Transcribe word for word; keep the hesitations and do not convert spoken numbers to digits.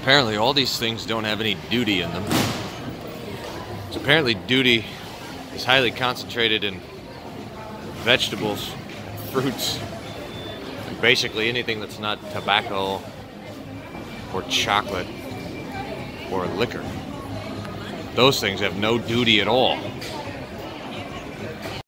apparently all these things don't have any duty in them. So apparently duty is highly concentrated in vegetables, fruits, and basically anything that's not tobacco or chocolate or liquor. Those things have no duty at all.